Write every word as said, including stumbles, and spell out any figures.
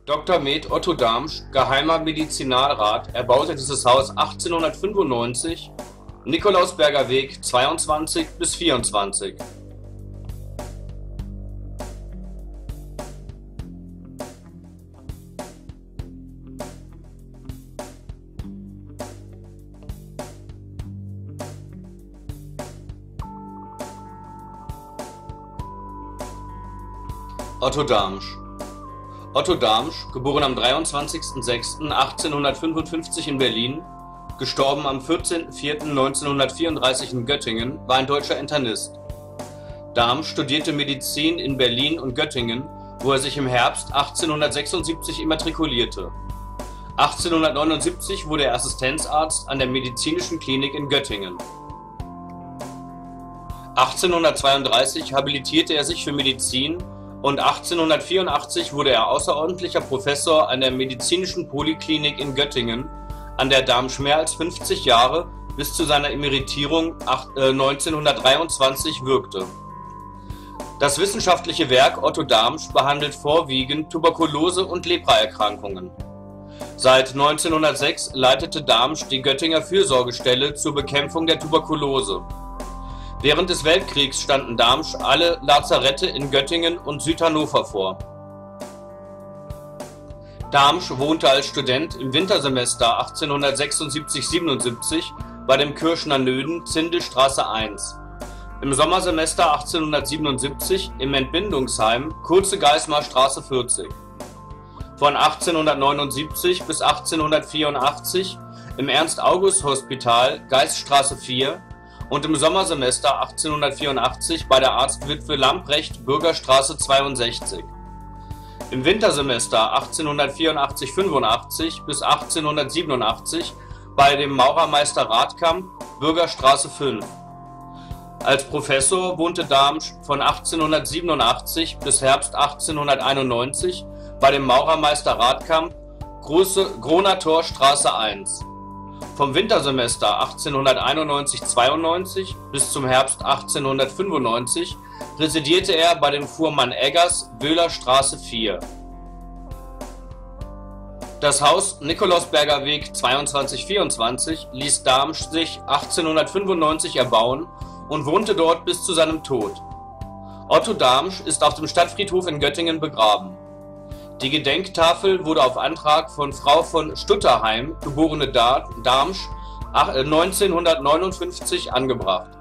Doktor med. Otto Damsch, Geheimer Medizinalrat, erbaute dieses Haus achtzehnhundertfünfundneunzig, Nikolausberger Weg zweiundzwanzig bis vierundzwanzig. Otto Damsch Otto Damsch, geboren am dreiundzwanzigsten sechsten achtzehnhundertfünfundfünfzig in Berlin, gestorben am vierzehnten vierten neunzehnhundertvierunddreißig in Göttingen, war ein deutscher Internist. Damsch studierte Medizin in Berlin und Göttingen, wo er sich im Herbst achtzehnhundertsechsundsiebzig immatrikulierte. achtzehnhundertneunundsiebzig wurde er Assistenzarzt an der Medizinischen Klinik in Göttingen. achtzehnhundertzweiunddreißig habilitierte er sich für Medizin und achtzehnhundertvierundachtzig wurde er außerordentlicher Professor an der Medizinischen Poliklinik in Göttingen, an der Damsch mehr als fünfzig Jahre bis zu seiner Emeritierung neunzehnhundertdreiundzwanzig wirkte. Das wissenschaftliche Werk Otto Damsch behandelt vorwiegend Tuberkulose- und Lepraerkrankungen. Seit neunzehnhundertsechs leitete Damsch die Göttinger Fürsorgestelle zur Bekämpfung der Tuberkulose. Während des Weltkriegs standen Damsch alle Lazarette in Göttingen und Südhannover vor. Damsch wohnte als Student im Wintersemester achtzehnhundertsechsundsiebzig siebenundsiebzig bei dem Kürschner Nöden, Zindelstraße eins. Im Sommersemester achtzehnhundertsiebenundsiebzig im Entbindungsheim, Kurze Geismarstraße vierzig. Von achtzehnhundertneunundsiebzig bis achtzehnhundertvierundachtzig im Ernst-August-Hospital, Geiststraße vier, und im Sommersemester achtzehnhundertvierundachtzig bei der Arztwitwe Lamprecht, Bürgerstraße zweiundsechzig. Im Wintersemester achtzehnhundertvierundachtzig fünfundachtzig bis achtzehnhundertsiebenundachtzig bei dem Maurermeister Rathkamp, Bürgerstraße fünf. Als Professor wohnte Damsch von achtzehnhundertsiebenundachtzig bis Herbst achtzehnhunderteinundneunzig bei dem Maurermeister Rathkamp, Große Groner Torstraße eins. Vom Wintersemester achtzehnhunderteinundneunzig zweiundneunzig bis zum Herbst achtzehnhundertfünfundneunzig residierte er bei dem Fuhrmann Eggers, Wöhlerstraße vier. Das Haus Nikolausberger Weg zweiundzwanzig vierundzwanzig ließ Damsch sich achtzehnhundertfünfundneunzig erbauen und wohnte dort bis zu seinem Tod. Otto Damsch ist auf dem Stadtfriedhof in Göttingen begraben. Die Gedenktafel wurde auf Antrag von Frau von Stutterheim, geborene Damsch, neunzehnhundertneunundfünfzig angebracht.